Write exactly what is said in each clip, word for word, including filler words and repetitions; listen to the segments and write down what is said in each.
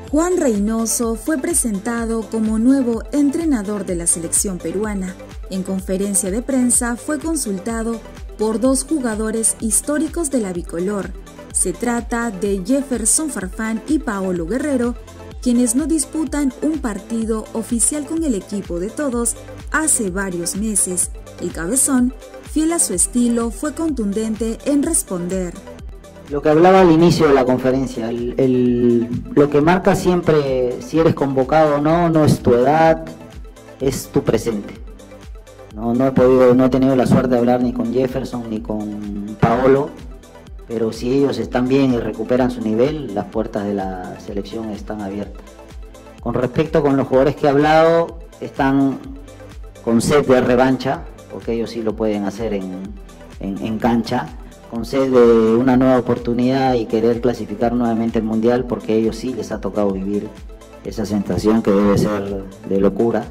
Juan Reynoso fue presentado como nuevo entrenador de la selección peruana. En conferencia de prensa fue consultado por dos jugadores históricos de la bicolor. Se trata de Jefferson Farfán y Paolo Guerrero, quienes no disputan un partido oficial con el equipo de todos hace varios meses. El cabezón, fiel a su estilo, fue contundente en responder. Lo que hablaba al inicio de la conferencia, el, el, lo que marca siempre si eres convocado o no, no es tu edad, es tu presente. No, no he podido, no he tenido la suerte de hablar ni con Jefferson ni con Paolo, pero si ellos están bien y recuperan su nivel, las puertas de la selección están abiertas. Con respecto con los jugadores que he hablado, están con sed de revancha, porque ellos sí lo pueden hacer en, en, en cancha, con sed de una nueva oportunidad y querer clasificar nuevamente el mundial, porque a ellos sí les ha tocado vivir esa sensación que debe ser de locura.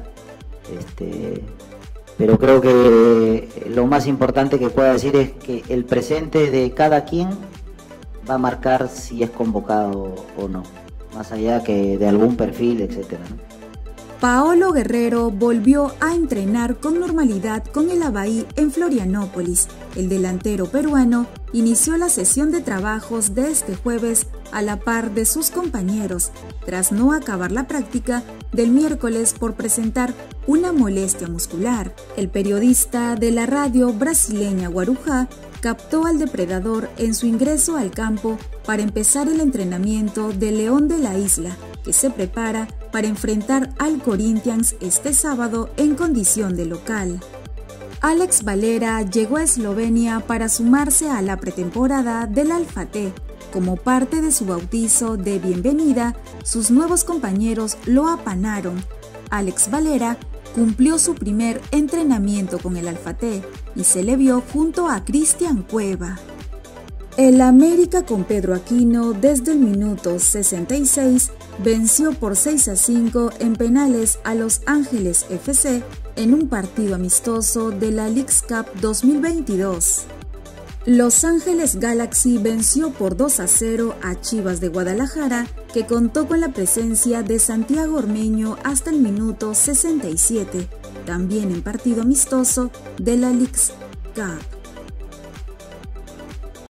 Este, pero creo que lo más importante que puedo decir es que el presente de cada quien va a marcar si es convocado o no, más allá que de algún perfil, etcétera, ¿no? Paolo Guerrero volvió a entrenar con normalidad con el Avaí en Florianópolis. El delantero peruano inició la sesión de trabajos de este jueves a la par de sus compañeros, tras no acabar la práctica del miércoles por presentar una molestia muscular. El periodista de la radio brasileña Guarujá captó al depredador en su ingreso al campo para empezar el entrenamiento del León de la Isla, que se prepara para enfrentar al Corinthians este sábado en condición de local. Alex Valera llegó a Eslovenia para sumarse a la pretemporada del Alfa T. Como parte de su bautizo de bienvenida, sus nuevos compañeros lo apanaron. Alex Valera cumplió su primer entrenamiento con el Alfa T y se le vio junto a Cristian Cueva. El América con Pedro Aquino desde el minuto sesenta y seis venció por seis a cinco en penales a Los Ángeles F C en un partido amistoso de la Leagues Cup dos mil veintidós. Los Ángeles Galaxy venció por dos a cero a Chivas de Guadalajara, que contó con la presencia de Santiago Ormeño hasta el minuto sesenta y siete, también en partido amistoso de la Leagues Cup.